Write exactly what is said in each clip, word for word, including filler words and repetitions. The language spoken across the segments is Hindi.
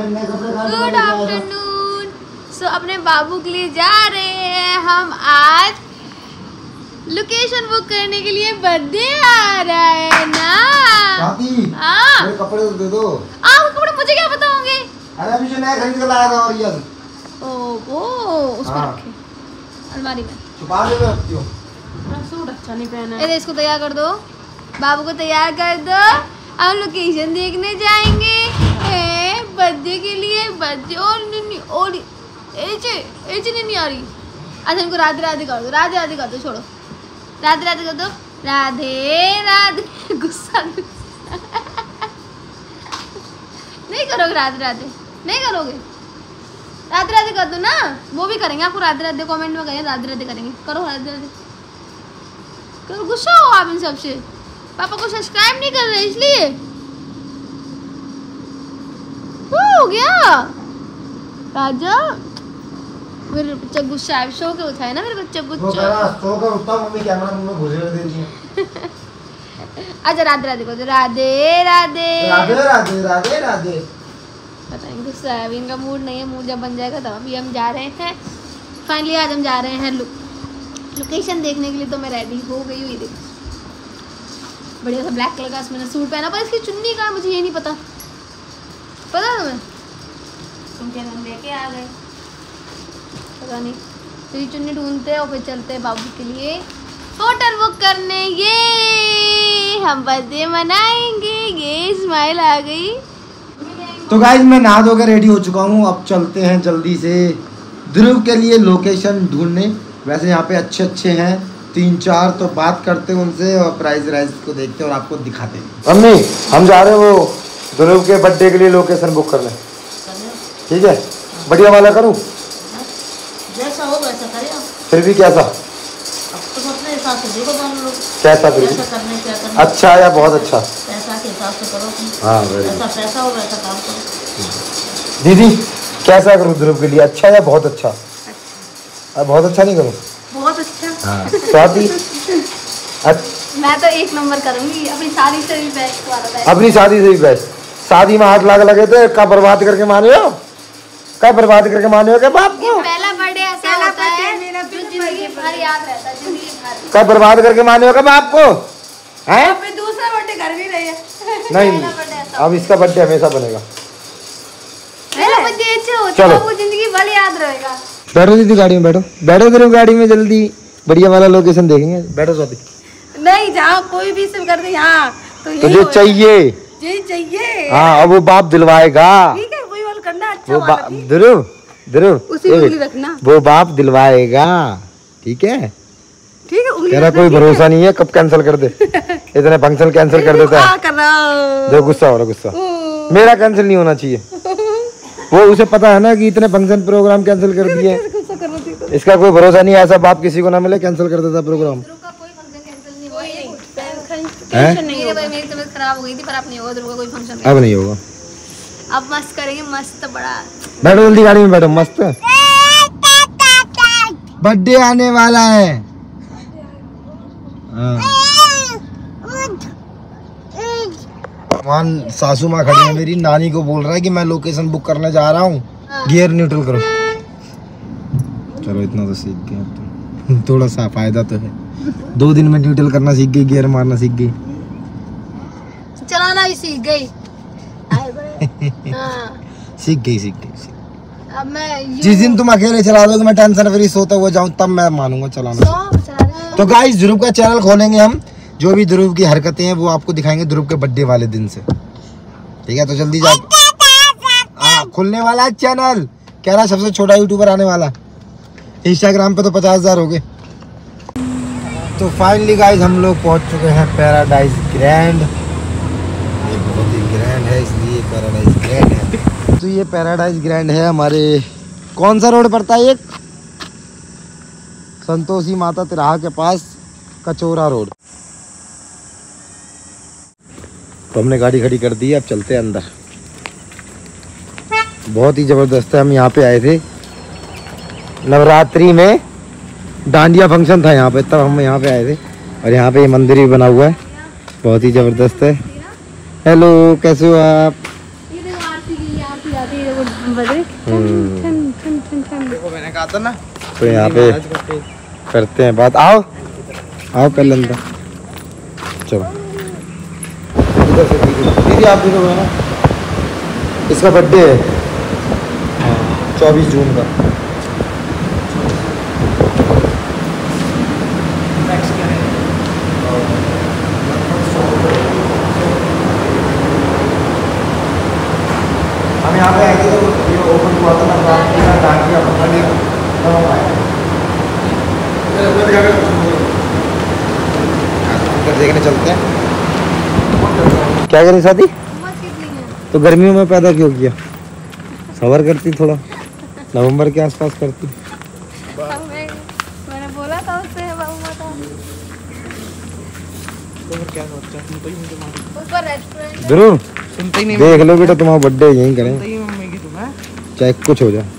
Good afternoon. सो अपने बाबू के लिए जा रहे हैं हम आज लोकेशन बुक करने के लिए। बर्थडे आ रहा है ना। हाँ मेरे कपड़े दे दो। आप कपड़े मुझे क्या पता होंगे। अरे अभी जो नया खरीद कर लाया था और ये ओ वो उसको हाँ। रखे अलमारी में छुपा दे रखती हूँ। सूट अच्छा नहीं पहना है। इसको तैयार कर दो, बाबू को तैयार कर दो। हम लोकेशन देखने जाएंगे बर्थडे के लिए। बर्थडे और नहीं और एजे एजे नहीं आ रही। अच्छा इनको राधे राधे कर दो, राधे राधे कर दो, छोड़ो राधे राधे कर दो। राधे राधे गुस्सा नहीं करोगे, राधे राधे नहीं करोगे, राधे राधे कर दो ना। वो भी करेंगे, आपको राधे राधे कमेंट में करें, राधे राधे करेंगे। करो राधे राधे करो। गुस्सा हो आप इन सबसे। पापा को सब्सक्राइब नहीं कर रहे इसलिए हो गया। राजा मेरे बच्चा गुस्सा है। शो के उठाए ना मेरे बच्चे गुस्सा। सो कर उठता मम्मी कैमरा मुंह में घुसे दे दी है। अच्छा राधे राधे को राधे राधे राधे राधे राधे राधे। पता नहीं गुस्सा है अभी, इनका मूड नहीं है। मूड जब बन जाएगा तब। अभी हम जा रहे हैं फाइनली, आज हम जा रहे हैं लो, लोकेशन देखने के लिए। तो मैं रेडी हो गई हुई। देखो बढ़िया सा ब्लैक कलर का मैंने सूट पहना, पर इसकी चुन्नी का मुझे ये नहीं पता। पता तुम्हें? तुम क्या हम लेके आ गए पता नहीं। तो ये चुन्नी ढूंढते हैं और फिर चलते हैं बाबू के लिए होटल बुक करने। ये हम बर्थडे मनाएंगे। ये स्माइल आ गई। तो गाइस मैं नहा धोकर रेडी हो चुका हूँ। अब चलते हैं जल्दी से ध्रुव के लिए लोकेशन ढूंढने। वैसे यहाँ पे अच्छे अच्छे हैं तीन चार, तो बात करते हैं उनसे और प्राइस राइस को देखते हैं और आपको दिखाते हैं। मम्मी हम जा रहे हैं वो ध्रुव के बर्थडे के लिए लोकेशन बुक करने। ठीक है बढ़िया वाला करूँ? जैसा हो वैसा करें। फिर भी कैसा? अब तुम अपने हिसाब से देखो दोनों लोग कैसा फिर कैसा करने क्या करना। अच्छा या बहुत अच्छा? पैसा के हिसाब से करो तुम। हाँ जैसा पैसा हो वैसा काम करो। दीदी कैसा करूँ ध्रुव के लिए, अच्छा या बहुत अच्छा? अच्छा। बहुत अच्छा नहीं करूँ? बहुत अच्छा। हाँ स्वाति मैं तो एक नंबर करूंगी। अपनी शादी से भी बेस्ट वाला है। अपनी शादी से भी बेस्ट। शादी में आठ लाख लगे थे, कब बर्बाद करके माने हो? कब बर्बाद करके माने हो? क्या बाप को पहला बर्थडे ऐसा होता है जो जिंदगी भर याद रहता है। जिंदगी भर कब बर्बाद करके माने हो? कब आपको हैं? अब दूसरा बर्थडे कर भी रही है। नहीं अब इसका बर्थडे हमेशा बनेगा। पहला बर्थडे अच्छा होता है, वो जिंदगी भर याद रहेगा। बैठो दीदी गाड़ी में, बैठो बैठो तेरे गाड़ी में जल्दी। बढ़िया वाला लोकेशन देखेंगे। बैठो स्वाति। नहीं जहाँ कोई भी सिर्फ कर दे यहाँ तो तुझे चाहिए यही चाहिए। हाँ अब वो बाप दिलवाएगा। ठीक है वही वाला करना अच्छा वो वाला। ध्रुव ध्रुव उसी उंगली रखना। वो बाप दिलवाएगा। ठीक है ठीक है उंगली तेरा कोई भरोसा नहीं है कब कैंसिल कर दे। इतने फंक्शन कैंसिल कर देता है। देखो गुस्सा हो रहा गुस्सा। मेरा कैंसिल नहीं होना चाहिए। वो उसे पता है ना कि इतने फंक्शन प्रोग्राम कैंसिल कर दिए। इसका कोई भरोसा नहीं है। ऐसा बाप किसी को ना मिले कैंसिल कर देता प्रोग्राम। मेरी तबीयत खराब हो गई थी पर अब नहीं होगा। ध्रुव का कोई फंक्शन अब नहीं होगा। अब मस्त करेंगे, मस्त बड़ा। बैठो जल्दी गाड़ी में बैठो। मस्त बर्थडे आने वाला है। मान सासू माँ खड़ी है मेरी। नानी को बोल रहा है कि मैं लोकेशन बुक करने जा रहा हूँ। गियर न्यूट्रल करो। चलो इतना तो सीख गए तुम। थोड़ा सा फायदा तो है। दो दिन में न्यूट्रल करना सीख गई, गियर मारना सीख गई, चलाना भी सीख गई। हाँ। सीख गई सीख गई। अब मैं जिस दिन तुम अकेले चला दोगे मैं टेंशन फ्री सोता हुआ जाऊँ तब मैं मानूंगा चलाना। तो गाइस ध्रुव का चैनल खोलेंगे हम। जो भी ध्रुव की हरकतें हैं वो आपको दिखाएंगे ध्रुव के बर्थडे वाले दिन से। ठीक है तो जल्दी जा। हाँ खुलने वाला है चैनल। कह रहा सबसे छोटा यूट्यूबर आने वाला। इंस्टाग्राम पे तो पचास हजार हो गए। तो फाइनली गाइस हम लोग पहुंच चुके हैं पैराडाइज ग्रैंड। ये बहुत ही ग्रैंड है इसलिए पैराडाइज ग्रैंड है। तो ये पैराडाइज ग्रैंड है हमारे कौन सा रोड पड़ता है? एक संतोषी माता तिराहा के पास कचोरा रोड। तो हमने गाड़ी खड़ी कर दी है। अब चलते हैं अंदर। बहुत ही ज़बरदस्त है। हम यहाँ पे आए थे नवरात्रि में, डांडिया फंक्शन था यहाँ पे, तब हम यहाँ पे आए थे। और यहाँ पे ये मंदिर भी बना हुआ है, बहुत ही ज़बरदस्त है। हेलो कैसे हो आप? ये देखो आरती की आरती आती है। बज रही ठन ठन ठन ठन। देखो मैंने कहा था ना, तो यहाँ पे करते हैं बात। आओ आओ पहले अंदर चलो। इधर से दीदी दीदी आप देखो ना, इसका बर्थडे है चौबीस जून का। हम यहाँ पे आए थे तो ये ओपन हुआ था ना, टांकिया पकड़ लिया तब हम आए। देखने चलते हैं। क्या करें शादी तो गर्मियों में पैदा क्यों किया? सबर करती थोड़ा, नवंबर के आसपास करती। मैंने बोला था उससे बाबू माता तो क्या सोचा तुम तो ही मुझे मार ऊपर रेस्टोरेंट जरूर सुनते ही नहीं देख लो बेटा, तुम्हारा बर्थडे यहीं करें सुनते ही मम्मी की तुम है। चाहे कुछ हो जाए।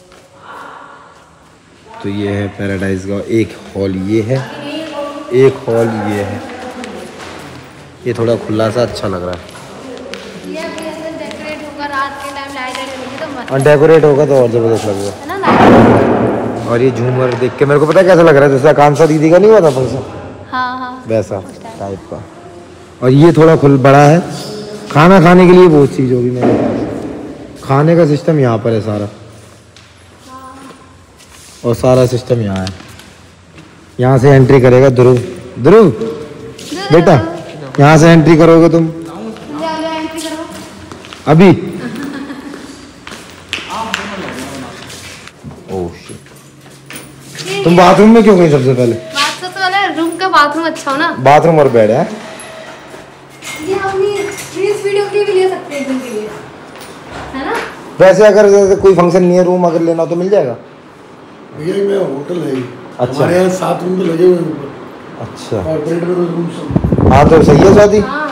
तो ये है पैराडाइज का एक हॉल, ये है एक हॉल, ये है। ये थोड़ा खुला सा अच्छा लग रहा है। ये भी अंदर डेकोरेट होगा, रात के टाइम लाइट लगी तो मस्त और डेकोरेट होगा तो और ज़बरदस्त लगेगा है ना लाइट। और ये झूमर देख के मेरे को पता है कैसा लग रहा है, जैसा कांसा दीदी का नहीं हुआ था फंक्शन, हाँ हाँ वैसा टाइप का। और ये थोड़ा खुल बड़ा है, खाना खाने के लिए बहुत चीज़ होगी मेरे पास। खाने का सिस्टम यहाँ पर है सारा, और सारा सिस्टम यहाँ है। यहाँ से एंट्री करेगा ध्रुव। ध्रुव बेटा यहाँ से एंट्री करोगे तुम एंट्री करो अभी। ओह शिट, तुम बाथरूम में क्यों गई सबसे पहले? बात सबसे पहले रूम का बाथरूम अच्छा हो ना। बाथरूम और बेड है। ये हम इस वीडियो के लिए भी ले सकते हैं, दिन के लिए है ना। वैसे अगर जैसे कोई फंक्शन नहीं है, रूम अगर लेना हो तो मिल जाएगा। भैया में होटल है, अच्छा। हमारे यहाँ सात रूम तो लगे हुए हैं ऊपर, अच्छा और बेड में तो रूम सब। हाँ तो सही है शादी। हाँ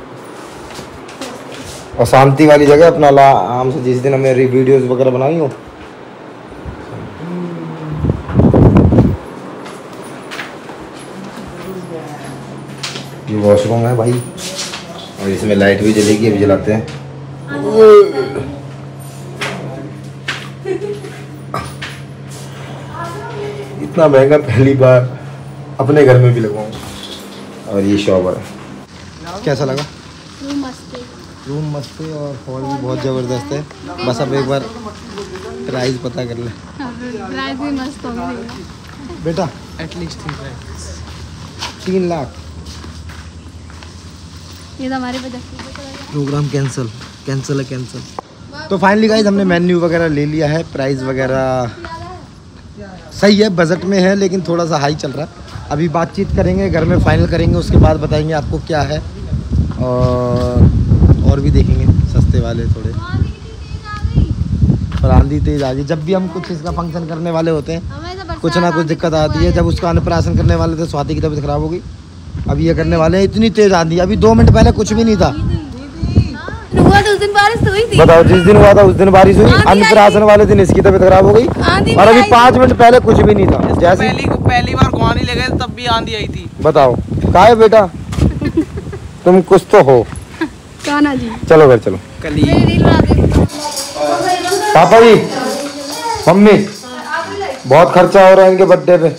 और शांति वाली जगह अपना ला आराम से, जिस दिन हमें वीडियोस वगैरह बनाई हो। ये वॉशरूम है भाई, और इसमें लाइट भी जलेगी, अभी जलाते हैं। इतना महंगा पहली बार अपने घर में भी लगवाऊंगा। और ये शॉवर है। कैसा लगा? रूम मस्त है, रूम मस्त है और हॉल भी बहुत ज़बरदस्त है। बस अब एक बार प्राइस पता कर ले प्राइस भी मस्त होंगे बेटा। एटलीस्ट तीन लाख ये तो हमारे बजट प्रोग्राम कैंसिल कैंसिल है कैंसिल। तो फाइनली गाइस हमने मेन्यू वगैरह ले लिया है, प्राइस वगैरह सही है, बजट में है, लेकिन थोड़ा सा हाई चल रहा है। अभी बातचीत करेंगे, घर में फाइनल करेंगे, उसके बाद बताएंगे आपको क्या है। और और भी देखेंगे सस्ते वाले थोड़े। और आंधी तेज आ गई। जब भी हम कुछ इसका फंक्शन करने वाले होते हैं कुछ ना कुछ दिक्कत आती है। जब उसका अन्नप्राशन करने वाले थे, स्वाति की तबीयत खराब हो गई। अब ये करने वाले हैं, इतनी तेज आंधी। अभी दो मिनट पहले कुछ भी नहीं था। हुआ तो उस दिन बारिश हुई थी। बताओ, जिस दिन हुआ था उस दिन बारिश हुई। अन्नप्राशन वाले दिन इसकी तबीयत खराब हो गई, और अभी पाँच मिनट पहले कुछ भी नहीं था। जैसे पहली पहली बार गुआनी ले गए तब भी आंधी आई थी। बताओ का है बेटा, तुम कुछ तो हो। काना जी चलो घर चलो। कली पापा जी, मम्मी, बहुत खर्चा हो रहा है इनके बर्थडे पे।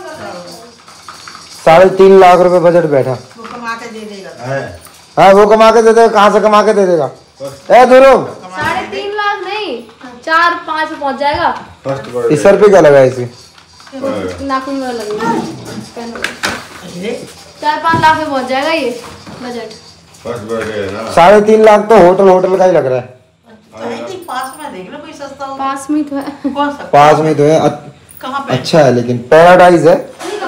साढ़े तीन लाख रुपए बजट बैठा। वो कमा के दे देगा। हाँ वो कमा के दे देगा, कहाँ से कमा के दे देगा? ए ध्रुव, साढ़े तीन लाख नहीं, चार पाँच में पहुंच जाएगा। इस सर पे क्या लगा है इसे? नाखून में लगेगा, चार पाँच लाख में पहुंच जाएगा ये बजट। साढ़े तीन लाख तो होटल होटल का ही लग रहा है। पास में देख लो कोई सस्ता हो। पास में तो है। कौन सा? पास में तो है। अ- कहाँ पे? अच्छा है, लेकिन पैराडाइज है।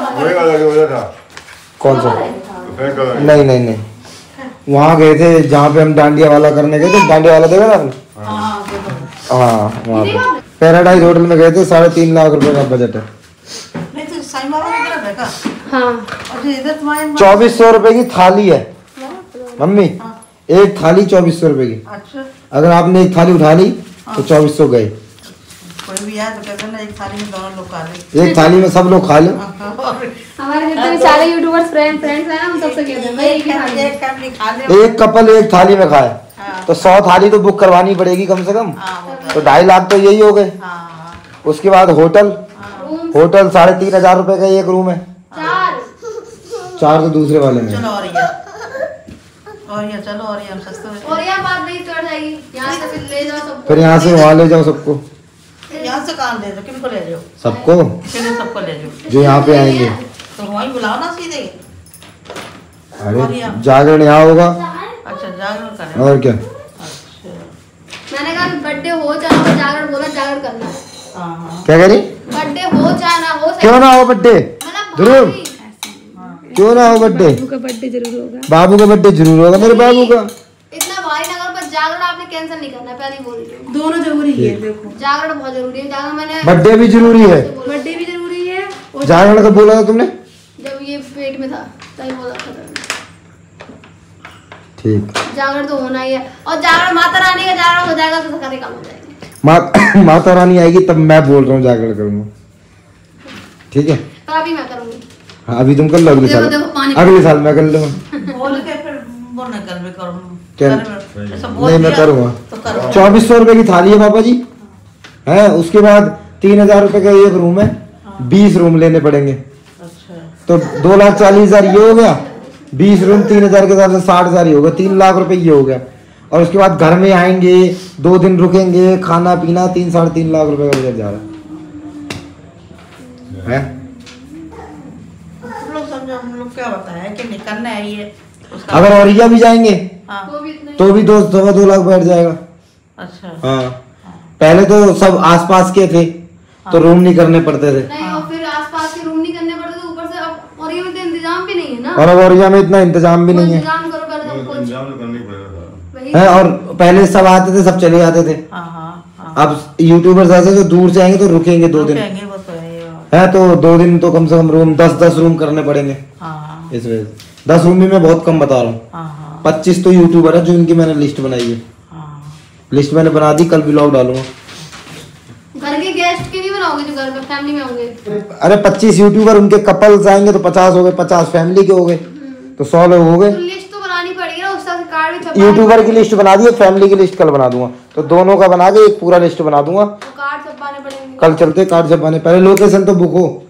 कौन सा? नहीं नहीं नहीं, वहाँ गए थे जहाँ पे हम डांडिया वाला करने गए थे। डांडिया वाला देखा था आपने? हाँ देखो। हाँ वहाँ पे पैराडाइज होटल में गए थे। साढ़े तीन लाख रुपए का बजट है। नहीं तो साईं बाबा की तरफ है का? हाँ और इधर तुम्हारे चौबीस सौ रुपए की थाली है मम्मी, एक थाली चौबीस सौ रुपए की। अच्छा अगर आपने एक थाली उठा ली तो चौबीस सौ गए। कोई भी आए तो कहते ना एक थाली में दोनों लोग खा ले। एक थाली में सब लोग खा लो। हमारे जितने भी सारे यूट्यूबर्स फ्रेंड फ्रेंड्स हैं ना, हम सबसे कहते हैं भाई एक ही थाली में। एक फैमिली खा ले। एक कपल एक थाली में खाए। हाँ। तो सौ थाली तो बुक करवानी पड़ेगी कम से कम। हाँ, वो तो तो ढाई लाख तो यही हो गए। हाँ, उसके बाद होटल, रूम होटल साढ़े तीन हजार रुपए का एक रूम है। चार चार तो दूसरे वाले में। चलो और ये और ये चलो और ये हम सस्ते में और यहाँ बात नहीं कर जाएगी, यहाँ से फिर ले जाओ सबको। फिर यहाँ से वहाँ ले जाओ सबको। यहाँ से कहाँ ले जाओ, किनको ले जाओ? सबको किन्हें सबको ले जाओ? जो यहाँ पे आएंगे। तो वहीं बुलाओ ना सीधे। अरे जागरण यहाँ होगा अच्छा जागरण करें। और क्या। अच्छा मैंने कहा बर्थडे हो चाहे ना, जागरण बोला जागरण करना है। हाँ हाँ क्या कह रही? बर्थडे हो चाहे ना हो, क्यों ना हो बर्थडे, मतलब ध्रुव भाभी, क्यों ना हो बर्थडे। बाबू का बर्थडे जरूर होगा। बाबू का बर्थडे जरूर होगा, मेरे बाबू का। इतना भारी ना करो, पर जागरण आपने कैंसिल नहीं करना, पहले ही बोल रही हूँ। दोनों जरूरी है। देखो जागरण बहुत जरूरी है। जागरण मैंने बर्थडे भी जरूरी है। बर्थडे भी जरूरी है। और जागरण कब बोला था तुमने? जब ये पेट में था तभी बोला था। ठीक। जागरण तो होना ही है, और जागरण माता रानी का जागरण हो जाएगा तो सारे काम हो जाएंगे। मा, माता रानी आएगी तब मैं बोल रहा हूँ जागरण करूँगा, ठीक है। पर अभी मैं करूंगी। हाँ अभी तुम कर लो, अगले देखो, साल देखो, पानी- अगले साल मैं कर लूँगा। बोल के फिर बोलना कल में करूँ। क्या? ऐसा बोल नहीं मैं दिया करूँगा। तो करो। चौबीस सौ रुपए की थाली है पापा जी, है। उसके बाद तीन हजार रुपए का एक रूम है, बीस रूम लेने पड़ेंगे। अच्छा तो दो लाख चालीस हजार ये हो गया, बीस रूम तीन हजार के हिसाब से साठ हजार ही होगा, तीन लाख रुपए ये हो गया। और उसके बाद घर में आएंगे, दो दिन रुकेंगे, खाना पीना, तीन साढ़े तीन लाख रुपए का बजट जा रहा है। हम लोग समझो, हम लोग क्या बताया कि नहीं करना है ये उसका। अगर औरिया भी जाएंगे हाँ तो भी इतना ही- तो भी दो सवा दो लाख बैठ जाएगा। अच्छा हाँ पहले तो सब आसपास के थे तो रूम नहीं करने पड़ते थे, नहीं, और फिर आसपास के रूम नहीं करने पड़ते, तो ऊपर से अब और ये में तो इंतजाम भी नहीं है ना। और अब औरिया में इतना इंतजाम भी कोई नहीं है, इंतजाम करो पहले सब कुछ। वही है। और पहले सब आते थे, सब चले जाते थे। हाँ हाँ हाँ अब यूट्यूबर्स ऐसे जो दूर से आएंगे तो रुकेंगे दो दिन, रुकेंगे, वो तो है ये बात। है। तो दो दिन तो कम से कम रूम दस दस रूम करने पड़ेंगे। हाँ इस वजह से दस रूम भी मैं बहुत कम बता रहा हूँ। हाँ हाँ पच्चीस तो यूट्यूबर है जो इनकी मैंने लिस्ट बनाई है। हाँ लिस्ट मैंने बना दी, कल ब्लॉग डालूंगा। घर के गेस्ट के नहीं बनाओगे जो घर में फैमिली में होंगे। अरे पच्चीस यूट्यूबर, उनके कपल्स आएंगे तो पचास हो गए, पचास फैमिली के हो गए, तो सौ लोग हो गए। तो लिस्ट तो बनानी पड़ेगी ना, उस तरह से कार्ड भी छपवाना यूट्यूबर की लिस्ट बना दी, फैमिली की लिस्ट कल बना दूंगा। तो दोनों का बना के एक पूरा लिस्ट बना दूंगा। तो कार्ड छपवाने पड़ेंगे। कल चलते कार्ड छपवाने, पहले लोकेशन तो बुक हो,